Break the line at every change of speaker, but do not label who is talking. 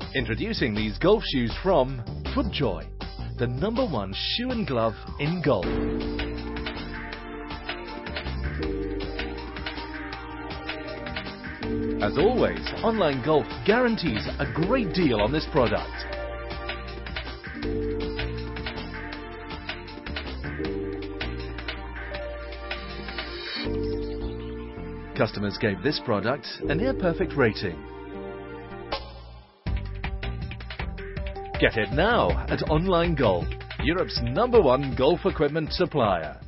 Introducing these golf shoes from FootJoy, the #1 shoe and glove in golf. As always, Online Golf guarantees a great deal on this product. Customers gave this product a near-perfect rating. Get it now at Online Golf, Europe's #1 golf equipment supplier.